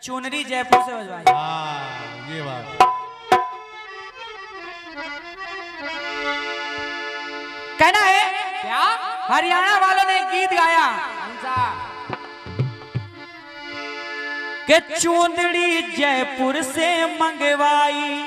चुनरी जयपुर से बजवाई। हाँ ये बात। कहना है क्या? हरियाणा वालों ने गीत गाया कौन सा? कि चुनरी जयपुर से मंगवाई,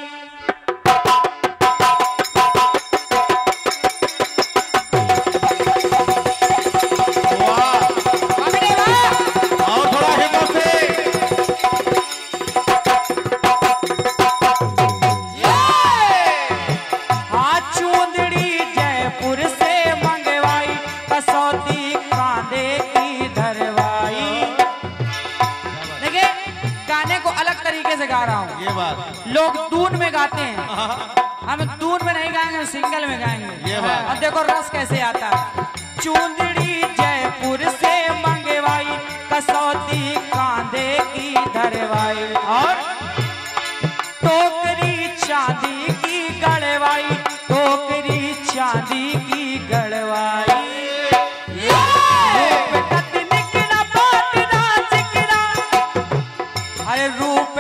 लोग दून में गाते हैं, हम दून में नहीं गाएंगे, सिंगल में गाएंगे। ये बात। अब देखो रस कैसे आता है। चुंदड़ी जयपुर से मंगवाई, कसौती कांधे की धरवाई, और टोकरी चांदी की गड़वाई, टोकरी चांदी की गड़वाई। अरे रूप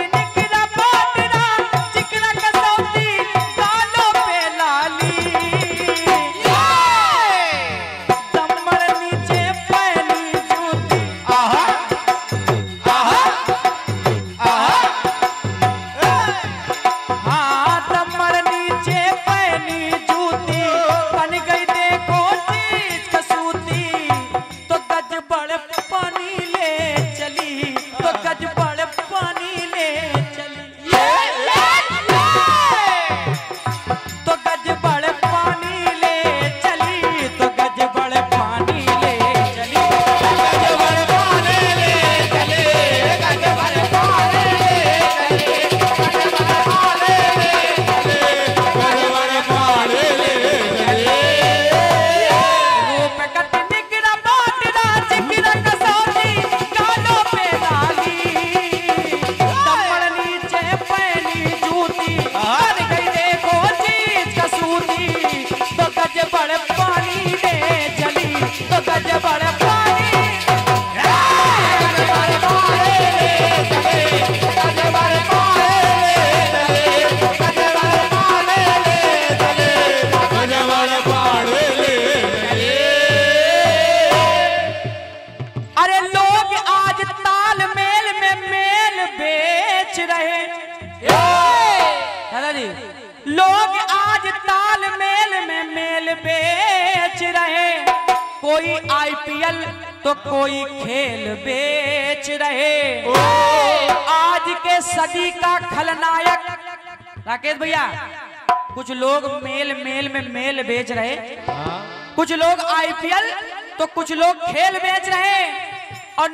लोग आज तालमेल में मेल बेच रहे, कोई आईपीएल तो कोई खेल बेच रहे। आज के सदी का खलनायक राकेश भैया, कुछ लोग मेल में मेल बेच रहे, कुछ लोग आईपीएल तो कुछ लोग खेल बेच रहे, और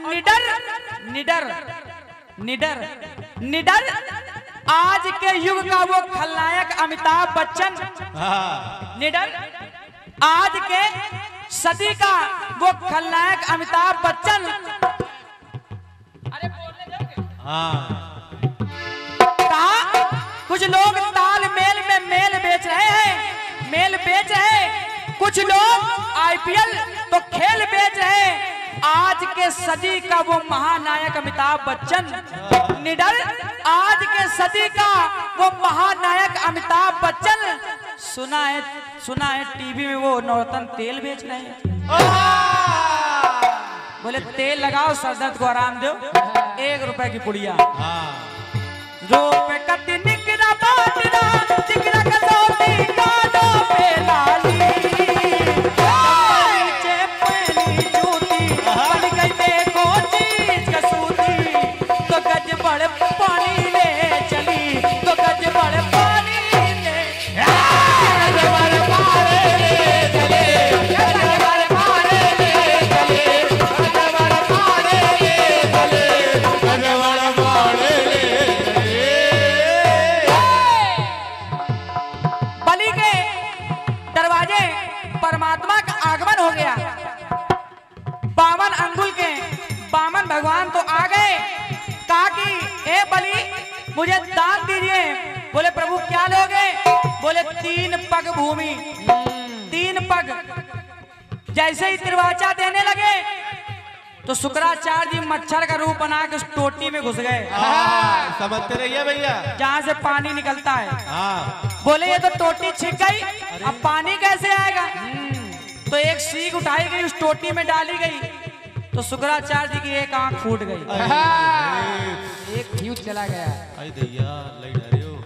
निडर आज के युग का वो खलनायक अमिताभ बच्चन, निडर आज के सदी का वो खलनायक अमिताभ बच्चन। अरे बोलने दोगे? कहा कुछ लोग तालमेल में मेल बेच रहे हैं, कुछ लोग आईपीएल तो खेल बेच रहे हैं। आज के सदी का वो महानायक अमिताभ बच्चन, निडर आज के सदी का वो महानायक अमिताभ बच्चन। सुना है टीवी में वो नौरतन तेल बेच रहे हैं। बोले तेल लगाओ सर दर्द को आराम दो, 1 रुपए की पुड़िया। रूप कति निकरा बाटना, निकरा कसौती कानों पे लाली, पानी ले चली तो गज बड़ पानी ले, गज बड़ पानी ले चले, गज बड़ पानी ले चले, गज बड़ पानी ले चले, गज बड़ पानी ले चले। बलि के दरवाजे परमात्मा का आगमन हो गया। 52 अंगुल के बामन भगवान तो आ गए। कहा कि ए बलि मुझे दान दीजिए। बोले प्रभु क्या लोगे? बोले 3 पग भूमि, 3 पग। जैसे ही तिरवाचा देने लगे तो शुक्राचार्य जी मच्छर का रूप बना के उस टोटी में घुस गए। समझते रहिए भैया, जहाँ से पानी निकलता है। हाँ। बोले ये तो टोटी छिप गई, अब पानी कैसे आएगा? तो एक सीख उठाई गई, उस टोटी में डाली गई, तो शुक्राचार्य जी की एक आंख फूट गई, एक फ्यूज चला गया। आई दैया लई डरे हो।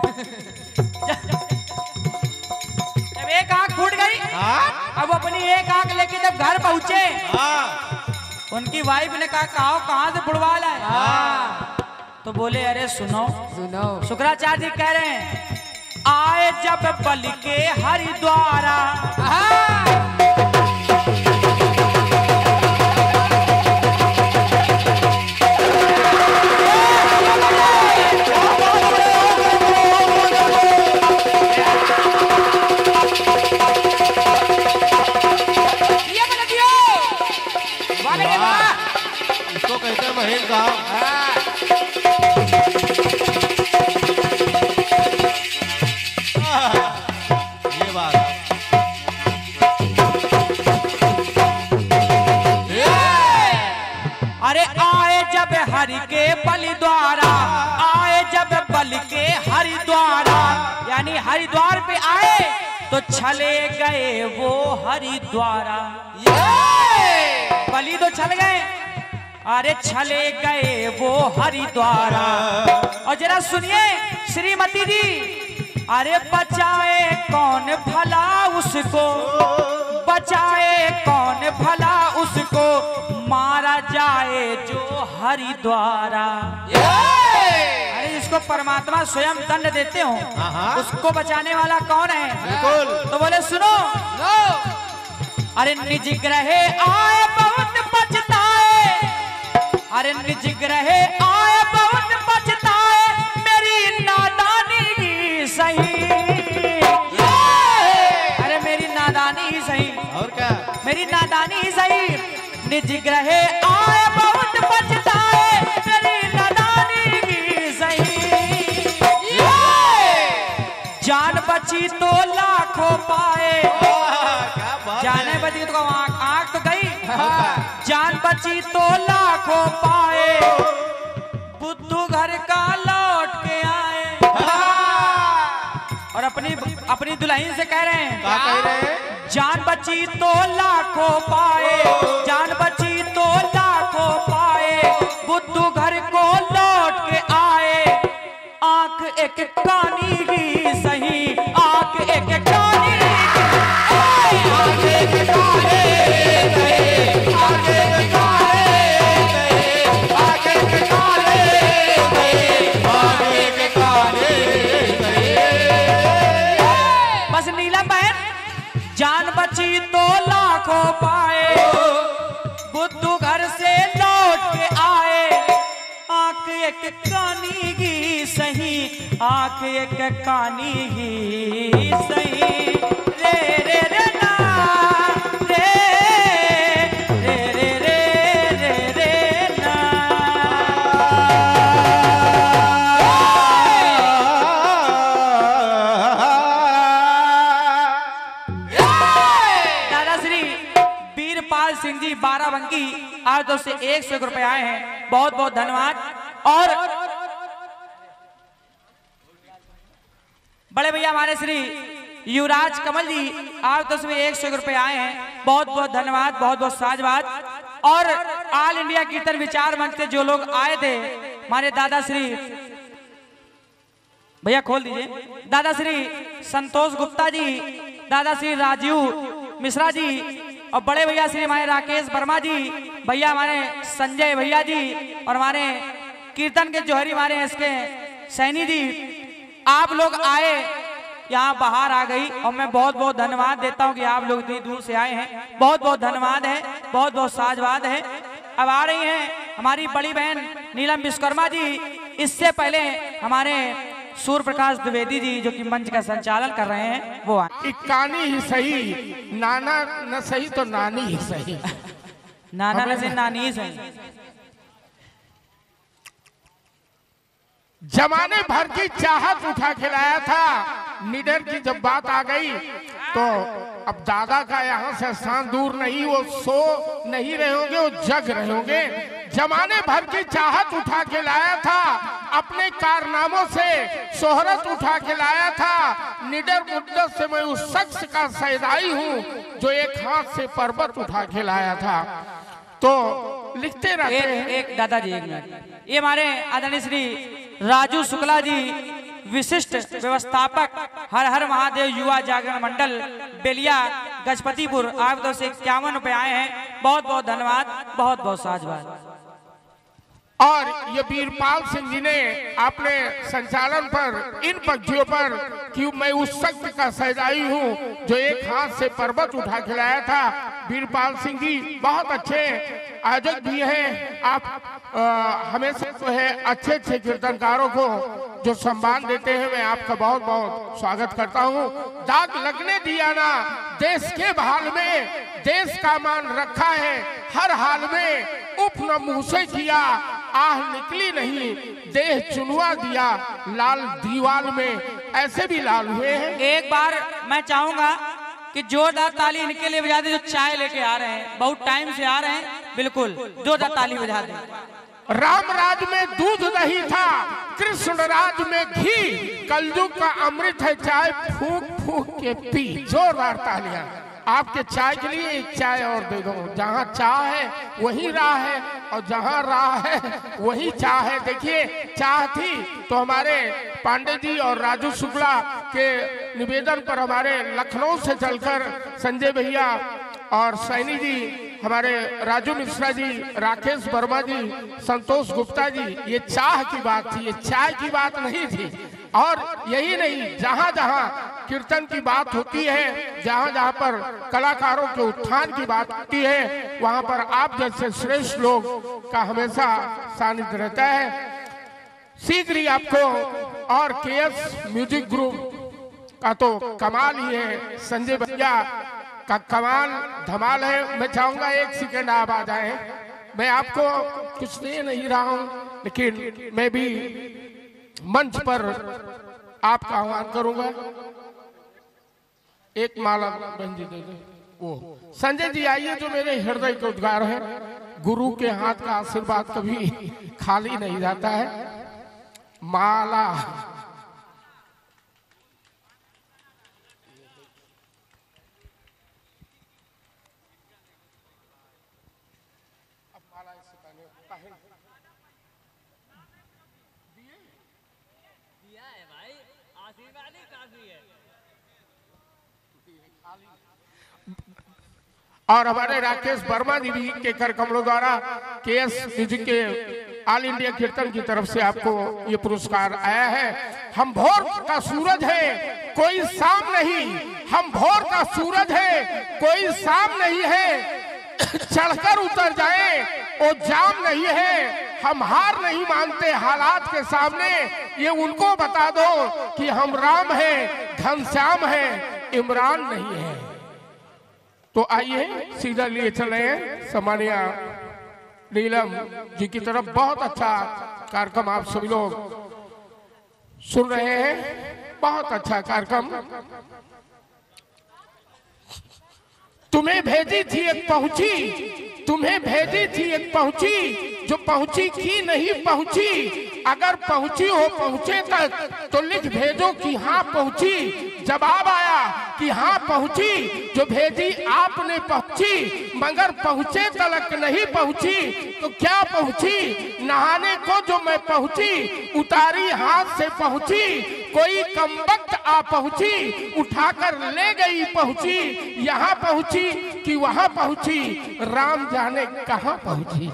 जब एक आंख फूट गई, अब अपनी एक आंख लेके जब घर पहुंचे, उनकी वाइफ ने कहा कहाँ से फुटबॉल है? तो बोले अरे सुनो सुनो, शुक्राचार्य जी कह रहे हैं आए जब बलि के हरिद्वारा, इसको कहते हैं महेश गाँव। ये बात अरे आए जब हरि के बलि द्वारा, आए जब बलि के हरिद्वारा, यानी हरिद्वार पे आए तो चले गए वो हरिद्वारा। बलि तो चल गए, अरे चले गए वो हरिद्वारा। और जरा सुनिए श्रीमती जी, अरे बचाए कौन भला उसको, बचाए कौन भला उसको, मारा जाए जो हरिद्वारा। अरे जिसको परमात्मा स्वयं दंड देते हो, उसको बचाने वाला कौन है? बिल्कुल। तो बोले सुनो, अरे निज ग्रहे आए बहुत पछताए, अरे निज ग्रहे आए बहुत पछताए, मेरी नादानी ही सही, अरे मेरी नादानी ही सही, और क्या, मेरी नादानी ही सही, निज ग्रहे आए बहुत पछताए, मेरी नादानी ही सही। जान बची तो लाखों पाए, जाने बची तो आंख तो गई, जान बची तो लाखों पाए, बुद्धू घर का लौट के आए। और अपनी दुल्हन से कह रहे हैं, क्या कह रहे हैं? जान बची तो लाखों पाए, जान बची तो लाखों पाए, बुद्धू घर को लौट के आए, आंख एक कानी ही सही, आंख एक कानी ही, आंख एक कानी ही, आंख एक कानी ही, आंख एक कानी ही, आंख एक कानी ही। बस नीलम बहन, जान बची तो लाखों पाए, बुद्धू घर से लौट के आए, आंख एक कानी ही सही, आंख एक कानी ही सही। रे रे रे ना, रे रे रे रे रे रे ना। दादाश्री वीरपाल सिंह जी बाराबंकी आज तो से 100 रुपए आए हैं, बहुत बहुत धन्यवाद। और बड़े भैया हमारे श्री युवराज कमल जी आज तो से 100 रुपए आए हैं, बहुत बहुत धन्यवाद, बहुत बहुत साधुवाद। और ऑल इंडिया कीर्तन विचार मंच से जो लोग आए थे, हमारे दादाश्री भैया खोल दीजिए, दादाश्री संतोष गुप्ता जी, दादाश्री राजीव मिश्रा जी, और बड़े भैया श्री हमारे राकेश वर्मा जी, भैया हमारे संजय भैया जी, और हमारे कीर्तन के जोहरी हमारे इसके सैनी जी, आप लोग आए, यहाँ बाहर आ गई, और मैं बहुत बहुत धन्यवाद देता हूँ कि आप लोग इतनी दूर से आए हैं, बहुत बहुत धन्यवाद है, बहुत बहुत साधुवाद है। अब आ रही हैं हमारी बड़ी बहन नीलम विश्वकर्मा जी, इससे पहले हमारे सूर्य प्रकाश द्विवेदी जी जो कि मंच का संचालन कर रहे हैं वो आए। कानी ही सही, नाना न सही तो नानी ही सही। नाना न सही नानी ही सही। जमाने भर की चाहत उठा के लाया था, निडर की जब बात आ गई तो अब दादा का यहाँ से स्थान दूर नहीं, वो सो नहीं रहे होंगे, वो जग रहे होंगे। जमाने भर की चाहत उठा के लाया था, अपने कारनामों से शोहरत उठा के लाया था। निडर मुद्दत से मैं उस शख्स का सैदाई हूँ जो एक हाथ से पर्वत उठा के लाया था। तो लिखते रहते हैं। एक दादाजी, एक मिनट। ये हमारे आदरणीय श्री राजू शुक्ला जी, विशिष्ट व्यवस्थापक हर हर महादेव युवा जागरण मंडल बेलिया गजपतिपुर, आप तरफ से 51 रुपए आए हैं। बहुत बहुत धन्यवाद, बहुत बहुत साधुवाद। और ये वीरपाल सिंह जी ने अपने संचालन पर इन पक्षियों पर कि मैं उस शख्स का सैदाई हूँ जो एक हाथ से पर्वत उठा के लाया था। वीरपाल सिंह जी बहुत अच्छे आयोजक भी हैं। आप हमेशा जो है अच्छे अच्छे कीर्तनकारों को जो सम्मान देते हैं, मैं आपका बहुत बहुत स्वागत करता हूँ। दाग लगने दिया ना देश के बहाल में, देश का मान रखा है हर हाल में। उफ न मुंह से किया आह निकली नहीं, देह चुनवा दिया लाल दीवाल में। ऐसे भी लाल हुए हैं। एक बार मैं चाहूंगा कि जोरदार ताली इनके लिए बजा दे जो चाय लेके आ रहे हैं, बहुत टाइम से आ रहे हैं। बिल्कुल जोरदार ताली बजा दें। राम राज में दूध नहीं था, कृष्ण राज में घी, कलयुग का अमृत है चाय फूंक फूंक के पी। जोरदार तालियां आपके चाय के लिए। एक चाय और दे दो। जहाँ चाह है वही राह है, और जहाँ राह है वही चाह है। देखिए चाह थी तो हमारे पांडे जी और राजू शुक्ला के निवेदन पर हमारे लखनऊ से चलकर संजय भैया और सैनी जी, हमारे राजू मिश्रा जी, राकेश वर्मा जी, संतोष गुप्ता जी, ये चाह की बात थी, ये चाय की बात नहीं थी। और यही नहीं, जहाँ जहाँ कीर्तन की बात होती है, जहाँ जहाँ पर कलाकारों के उत्थान की बात होती है, वहाँ पर आप जैसे श्रेष्ठ लोग का हमेशा सानिध्य रहता है। शीघ्र ही आपको और केएस म्यूजिक ग्रुप का तो कमाल ही है, संजय भैया का कमाल धमाल है। मैं चाहूंगा 1 सेकंड आप आ जाए। मैं आपको कुछ दे नहीं रहा हूं, लेकिन मैं भी मंच पर आपका आह्वान करूंगा। एक माला बहन जी दे दे। वो संजय जी आइए, जो मेरे हृदय के उद्गार है। गुरु के हाथ का आशीर्वाद कभी खाली नहीं जाता है। माला और हमारे राकेश वर्मा जी भी के कर कमलों द्वारा केएस म्यूजिक के ऑल इंडिया कीर्तन की तरफ से आपको ये पुरस्कार आया है। हम भोर का सूरज है कोई शाम नहीं, हम भोर का सूरज है कोई शाम नहीं है। चढ़कर उतर जाए वो जाम नहीं है। हम हार नहीं मानते हालात के सामने, ये उनको बता दो कि हम राम हैं, घनश्याम हैं, इमरान नहीं है। तो आइए सीधा लिए चले हैं सम्मानीय नीलम जी की तरफ। बहुत अच्छा कार्यक्रम आप सभी लोग सुन रहे हैं, बहुत अच्छा कार्यक्रम। तुम्हें भेजी थी एक पहुंची, तुम्हें भेजी थी एक पहुंची, जो पहुंची की नहीं पहुंची। अगर पहुंची हो पहुंचे तक तो लिख भेजो कि हाँ पहुंची। जवाब आया कि हाँ पहुंची, जो भेजी आपने पहुंची, मगर पहुंचे तलक नहीं पहुंची। तो क्या पहुंची? नहाने को जो मैं पहुंची, उतारी हाथ से पहुंची। कोई कमबख्त आ पहुंची, उठाकर ले गई पहुंची। यहाँ पहुंची कि वहां पहुंची, राम जाने कहां पहुंची।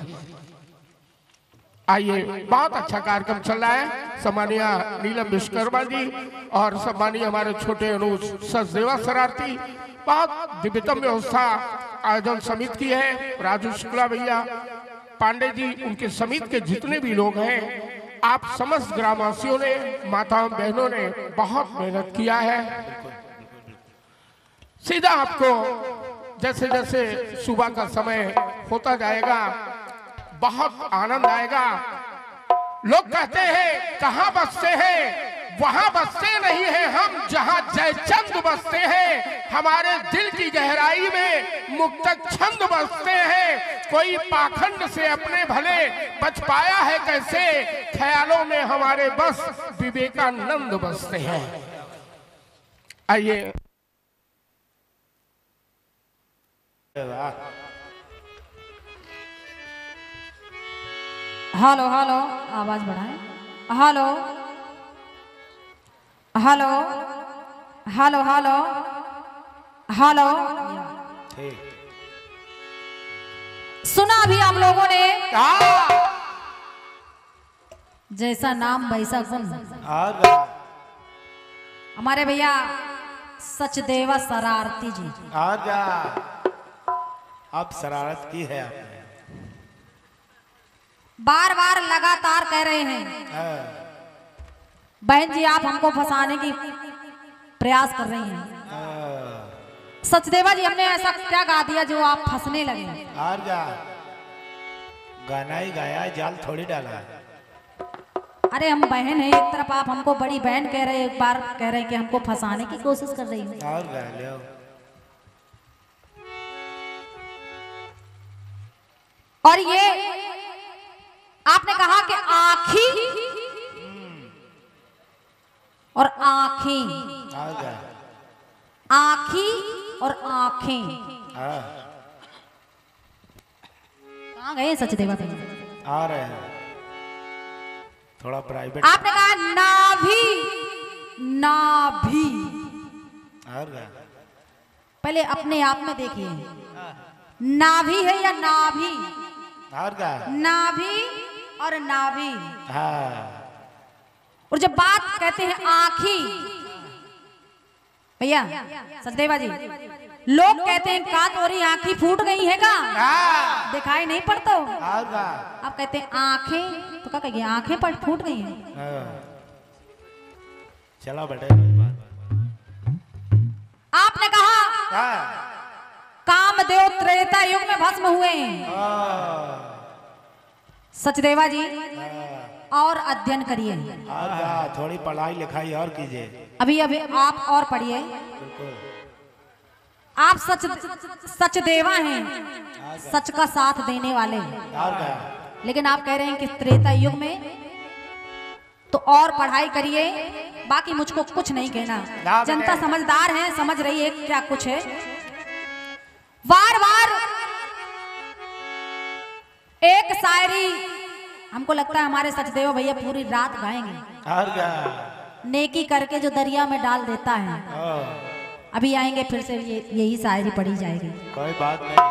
आइए, बहुत अच्छा कार्यक्रम चल रहा है। सम्मानीय नीलम विश्वकर्मा जी और सम्मानीय हमारे छोटे अनुज सचदेवा शरारती, बहुत दिव्यतम व्यवस्था आयोजन समिति की है। राजू शुक्ला भैया, पांडे जी, उनके समिति के जितने भी लोग हैं, आप समस्त ग्रामवासियों ने, माताओं बहनों ने बहुत मेहनत किया है। सीधा आपको जैसे जैसे सुबह का समय होता जाएगा बहुत आनंद आएगा। लोग कहते हैं कहाँ बसते हैं, वहां बसते नहीं हैं हम जहां जयचंद बसते हैं। हमारे दिल की गहराई में मुक्तक छंद बसते हैं। कोई पाखंड से अपने भले बच पाया है कैसे, ख्यालों में हमारे बस विवेकानंद बसते हैं। आइए हेलो हेलो, आवाज बढ़ाएं। Hello hello hello hello hello. सुना भी आप लोगों ने, जैसा नाम वैसा गुण। हमारे भैया सचदेवा शरारती जी। अब शरारत की है आपने। बार बार लगातार कह रहे हैं बहन जी आप हमको फंसाने की प्रयास कर रही हैं। सचदेवा जी हमने ऐसा क्या गा दिया जो आप फंसने लगे? गाना ही गाया, जाल थोड़ी डाला। अरे हम बहन है एक तरफ, आप हमको बड़ी बहन कह रहे हैं, एक बार कह रहे हैं कि हमको फंसाने की कोशिश कर रही है। और गा लो। और ये आपने कहा कि आँखी और आँखें, आँखी और आँखें। कहाँ गए सचदेवा भैया? आ रहे हैं, थोड़ा प्राइवेट। आपने कहा नाभि, नाभि। पहले अपने आप में देखिए, नाभि है या नाभि? नाभि और नाभि। और जब बात कहते हैं आँखी, भैया सचदेवा जी लोग कहते हैं का तोरी आँखी फूट गई है का, दिखाई नहीं पड़ता। आप कहते हैं आँखें, तो क्या कहेंगे? आँखें पर फूट गई हैं। चला बेटे। आपने कहा कामदेव त्रेता युग में भस्म हुए हैं। सचदेवा जी और अध्ययन करिए, थोड़ी पढ़ाई लिखाई और कीजिए। अभी अभी आप और पढ़िए। आप सचदेवा हैं, सच का साथ देने वाले। लेकिन आप कह रहे हैं कि त्रेता युग में, तो और पढ़ाई करिए। बाकी मुझको कुछ नहीं कहना, जनता समझदार है, समझ रही है क्या कुछ है। बार बार एक शायरी हमको लगता है हमारे सचदेव भैया पूरी रात गाएंगे। नेकी करके जो दरिया में डाल देता है, अभी आएंगे फिर से यही शायरी पढ़ी जाएगी। कोई बात नहीं।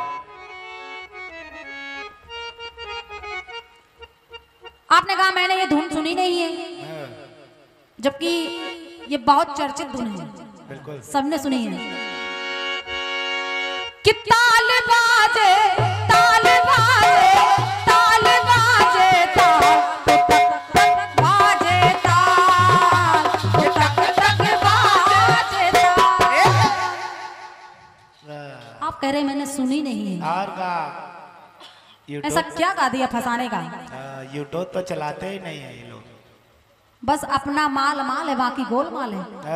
आपने कहा मैंने ये धुन सुनी नहीं है, जबकि ये बहुत चर्चित धुन है, बिल्कुल सबने सुनी है कि ताल बाजे ताल बाजे ताल बाजे ताल, तक तक बाजे ताल, तक तक बाजे ताल। आप कह रहे मैंने सुनी नहीं है, ऐसा क्या गा दिया फंसाने का? यूट्यूब तो चलाते ही नहीं है ये लोग, बस अपना माल माल है, बाकी गोलमाल है।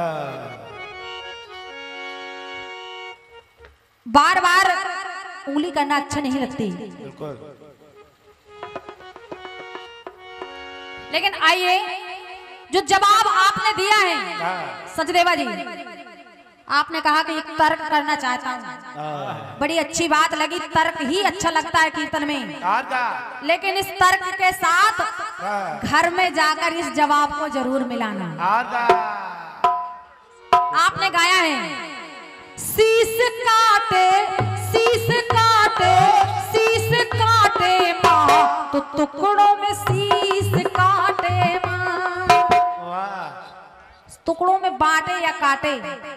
बार बार उंगली करना अच्छा नहीं लगती। बिल्कुल। लेकिन आइए, जो जवाब आपने दिया है सचदेवा जी, आपने कहा कि एक तर्क करना चाहता हूँ। बड़ी अच्छी बात लगी, तर्क ही अच्छा लगता है कीर्तन में। लेकिन इस तर्क के साथ घर में जाकर इस जवाब को जरूर मिलाना। आपने गाया है शीश काटे शीश काटे शीश काटे माँ, तो टुकड़ों में शीश काटे माँ। टुकड़ों में बांटे या काटे?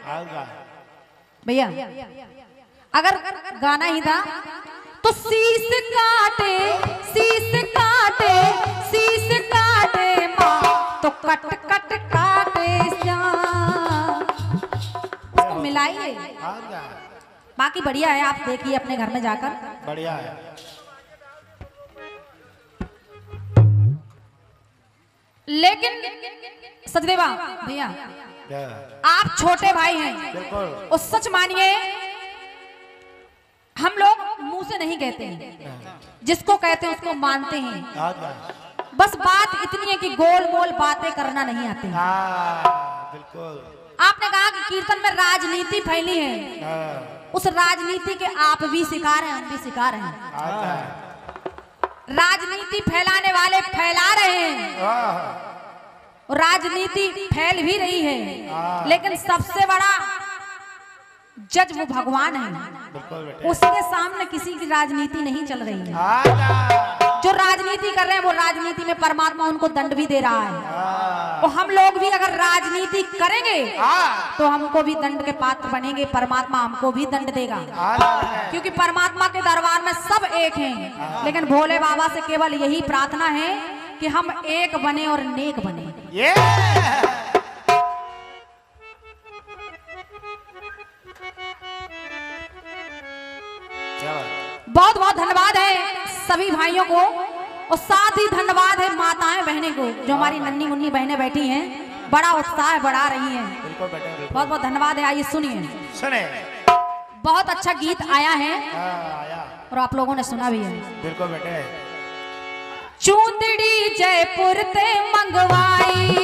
भैया अगर गाना ही था तो शीश काटे शीश काटे शीश काटे माँ, तो कट कट काटे श्याम। इसको मिलाइए, बाकी बढ़िया है, आप देखिए अपने घर में जाकर। बढ़िया है। लेकिन सचदेवा भैया आप छोटे भाई हैं, और सच मानिए हम लोग मुंह से नहीं कहते हैं, जिसको कहते हैं उसको मानते हैं। बस बात इतनी है कि गोल मोल बातें करना नहीं आती। बिल्कुल। आपने कहा कि कीर्तन में राजनीति फैली है, उस राजनीति के आप भी शिकार हैं, हम भी शिकार हैं। राजनीति फैलाने वाले फैला रहे हैं, राजनीति फैल भी रही है, लेकिन सबसे बड़ा जज वो भगवान है, उसके सामने किसी की राजनीति नहीं चल रही है। जो राजनीति कर रहे हैं वो राजनीति में परमात्मा उनको दंड भी दे रहा है, और हम लोग भी अगर राजनीति करेंगे तो हमको भी दंड के पात्र बनेंगे, परमात्मा हमको भी दंड देगा। क्योंकि परमात्मा के दरबार में सब एक हैं, लेकिन भोले बाबा से केवल यही प्रार्थना है कि हम एक बने और नेक बने। बहुत बहुत धन्यवाद है सभी भाइयों को, और साथ ही धन्यवाद है माताएं बहनें को जो हमारी नन्ही मुन्नी बहनें बैठी हैं, बड़ा उत्साह बढ़ा रही हैं। बहुत बहुत धन्यवाद है। आइए सुनिए, बहुत अच्छा गीत आया है और आप लोगों ने सुना भी है। बिल्कुल बेटे। चूंदड़ी जयपुर ते मंगवाई,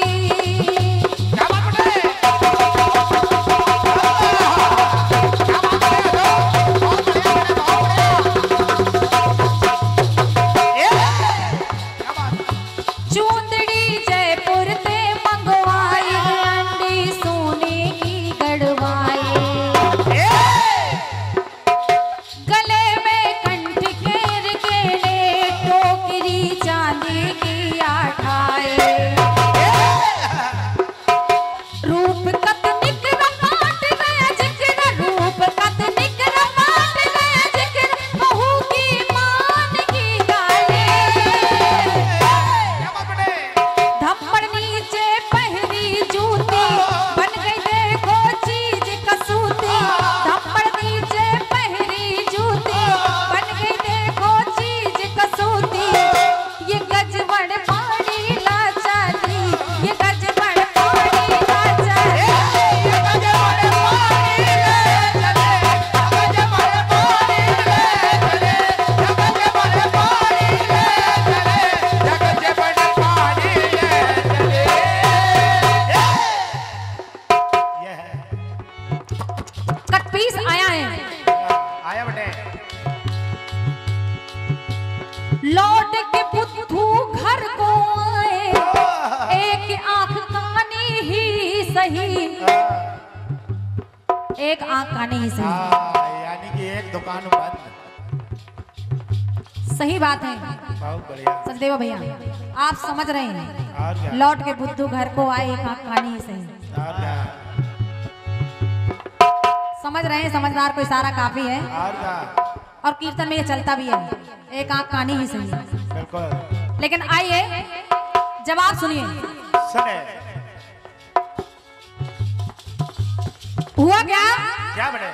लौट के बुद्धू घर को आए, एक आंख कानी ही सही, एक आंख कानी ही सही। यानी कि एक दुकान बंद। सही बात है, बहुत बढ़िया सचदेवा भैया, आप समझ रहे हैं। लौट के बुद्धू घर को आए, एक आंख कानी ही सही। समझ रहे हैं, समझदार को इशारा काफी है, और कीर्तन में ये चलता भी है, एक आंख कानी ही सही। बिल्कुल। लेकिन आइए जवाब सुनिए। हुआ क्या? क्या बने?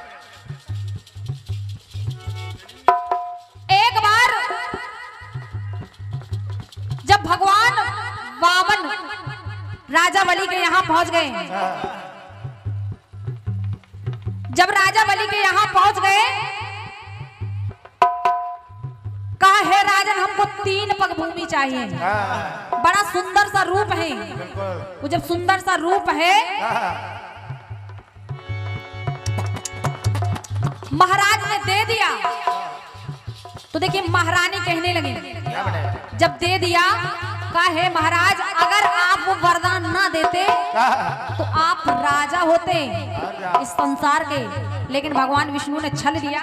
एक बार जब भगवान वामन राजा बलि के यहाँ पहुंच गए, जब राजा बलि के यहाँ पहुंच गए, कहा है राजन हमको 3 पग भूमि चाहिए। बड़ा सुंदर सा रूप है, वो जब सुंदर सा रूप है महाराज ने दे दिया, तो देखिए महारानी कहने लगी, जब दे दिया कहा है महाराज अगर आप वो वरदान ना देते तो आप राजा होते इस संसार के, लेकिन भगवान विष्णु ने छल दिया।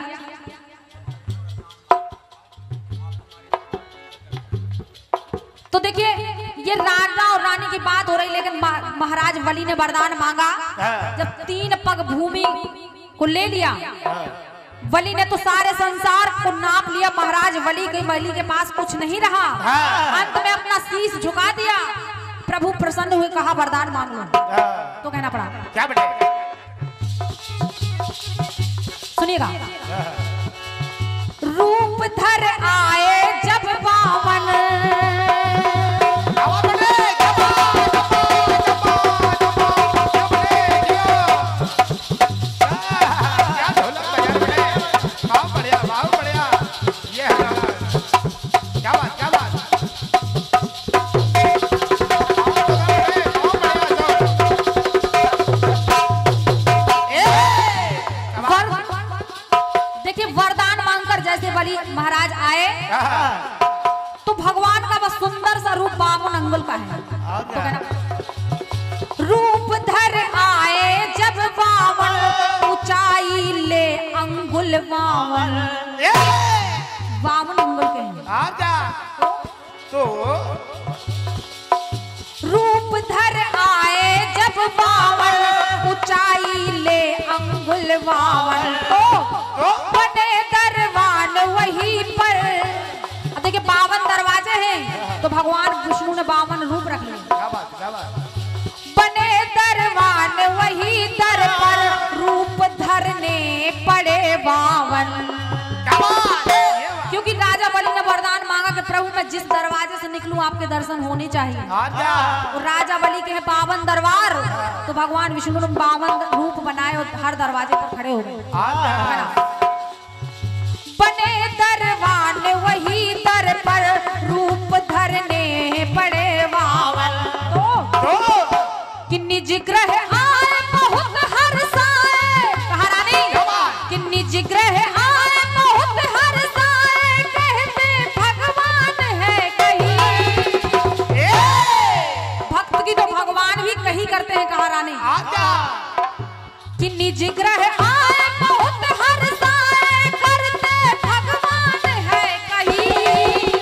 तो देखिए ये राजा और रानी की बात हो रही, लेकिन महाराज बलि ने वरदान मांगा। जब 3 पग भूमि को ले लिया, बलि ने तो सारे संसार को नाप लिया, महाराज बलि के पास कुछ नहीं रहा। अंत में अपना शीश झुका दिया, प्रभु प्रसन्न हुए, कहा वरदान मांग लो। तो कहना पड़ा क्या बेटे? सुनिएगा। रूप धर आए जब वामन, वरदान मांगकर जैसे बलि महाराज आए तो भगवान का बस सुंदर सा रूप 52 अंगुल का है। तो कहना रूप धर आए जब 52 ऊंचाई ले अंगुल 52 अंगुल के हैं। तो रूप धर आए जब 52 ऊंचाई ले अंगुल 52 तो बने दरवान वहीं पर। अब देखिए 52 दरवाजे हैं तो भगवान विष्णु ने 52 रूप रख लिए। क्या बात बने दरवान वही दर पर रूप धरने पड़े 52। क्योंकि राजा बलि ने वरदान मांगा कि प्रभु मैं जिस दरवाजे से निकलूं आपके दर्शन होने चाहिए। और राजा बलि के हैं 52 दरबार तो भगवान विष्णु ने 52 रूप बनाए और हर दरवाजे पर खड़े हो गए। बने दरवान वही दर पर रूप धरने पड़े 52 तो कि निज ग्रह आए बहुत हर्षाए। कहा रानी कि निज ग्रह आए बहुत हर्षाए कहते भगवान है कहीं। भक्त की तो भगवान भी कहीं करते हैं। कहा रानी कि निज ग्रह आए बहुत हर्षाए करते भगवान है कहीं।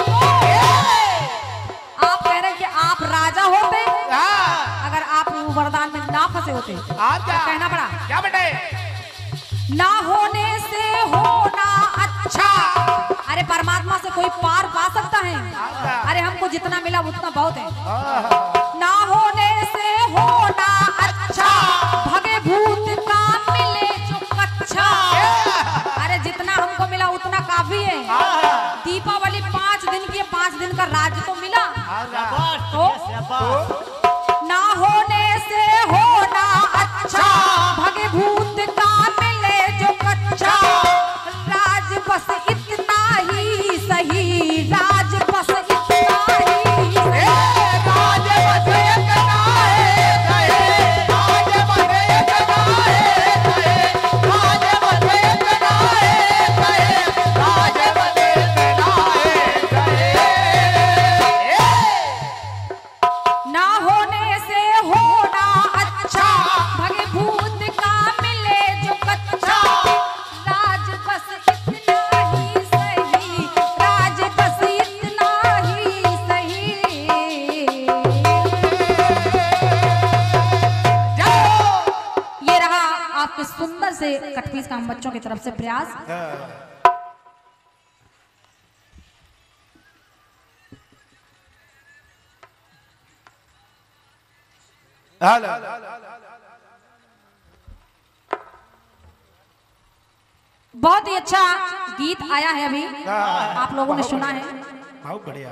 आप कह रहे हैं कि आप राजा होते अगर आप वरदान में ना फंसे होते तो कहना पड़ा क्या बेटे ना होने से होना अच्छा। अरे परमात्मा से कोई पार पा सकता है? अरे हमको जितना मिला उतना बहुत है। ना होने से होना अच्छा भगे भूत का मिले जो कच्चा। अरे जितना हमको मिला उतना काफी है। दीपावली 5 दिन की 5 दिन का राज तो मिला। तो ना होने से होना अच्छा भगे भूत का मिले जो कच्चा। राज बस इतना ही सही राज बस इतना ही सही। राज बस इतना है राज बस इतना है राज बस इतना है राज बस इतना है। ना होने से होना अच्छा भगे भूत का मिले जो कच्चा। राज बस इतना ही सही राज बस इतना ही सही। ये रहा आपके सुंदर से कटपीस का हम बच्चों की तरफ से प्रयास। बहुत ही अच्छा गीत आया है अभी आप लोगों ने सुना है। बहुत बढ़िया।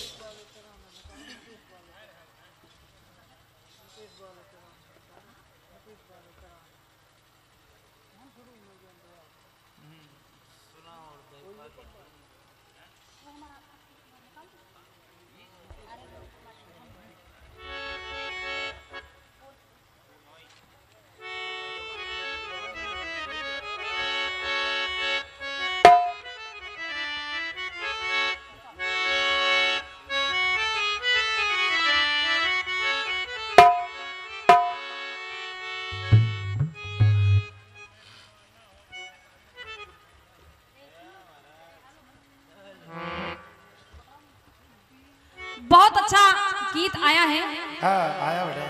बहुत अच्छा गीत आया है। आया बेटा।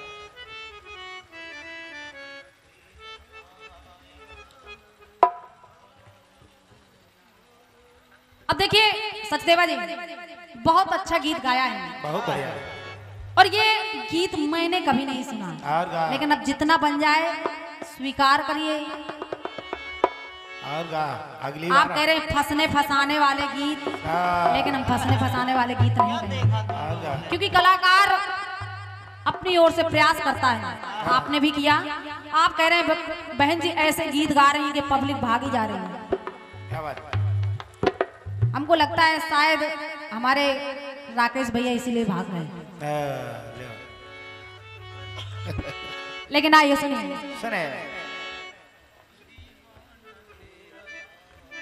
अब देखिए सचदेवा जी बहुत अच्छा गीत गाया है। बहुत बढ़िया। और ये गीत मैंने कभी नहीं सुना लेकिन अब जितना बन जाए स्वीकार करिए। और अगली आप कह रहे हैं फंसने फंसाने वाले गीत लेकिन हम फंसने फंसाने वाले गीत नहीं करेंगे क्योंकि कलाकार अपनी ओर से प्रयास करता है। आपने भी किया। आप कह रहे हैं बहन जी ऐसे गीत गा रही हैं कि पब्लिक भागी जा रही है। क्या बात? हमको लगता है शायद हमारे राकेश भैया इसीलिए भाग रहे हैं। लेकिन आइए सुनिए। सुने।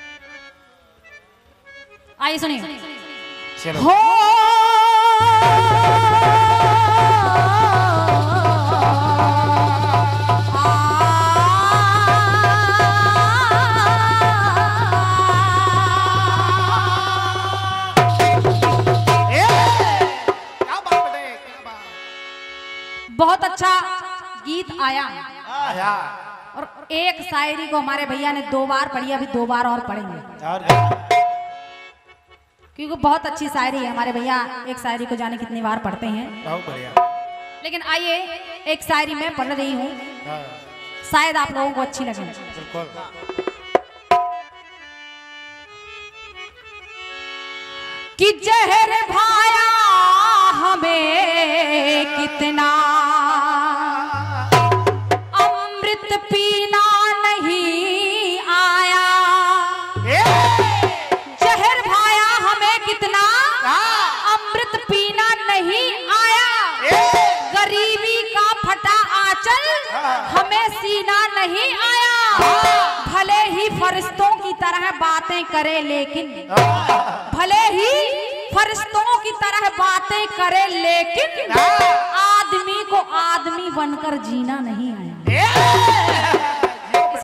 आइए सुनिए। चलो हो बहुत अच्छा गीत आया और एक शायरी को हमारे भैया ने 2 बार पढ़ी, अभी 2 बार और पढ़ेंगे क्योंकि बहुत अच्छी शायरी है। हमारे भैया एक शायरी को जाने कितनी बार पढ़ते हैं। बहुत बढ़िया। लेकिन आइए एक शायरी मैं पढ़ रही हूँ, शायद आप लोगों को अच्छी लगे। बिल्कुल। कि जहर भाया हमें कितना, अमृत पीना नहीं आया। जहर भाया हमें कितना, अमृत पीना नहीं आया। गरीबी का फटा आंचल हमें सीना नहीं आया। भले ही फरिश्तों की तरह बातें करे लेकिन, भले ही फरिश्तों की तरह बातें करे लेकिन आदमी को आदमी बनकर जीना नहीं आया।